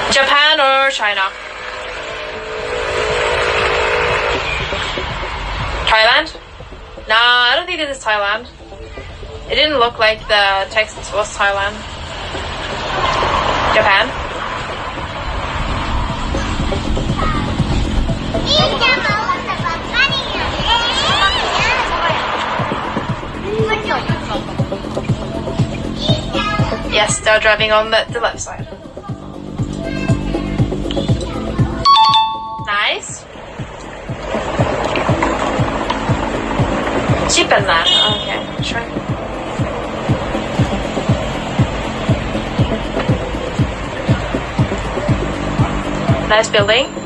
Japan or China? Thailand? Nah, I don't think it is Thailand. It didn't look like the text was Thailand. Japan? Yes, they're driving on the left side. Nice. Cheaper than. Okay, sure. Nice building.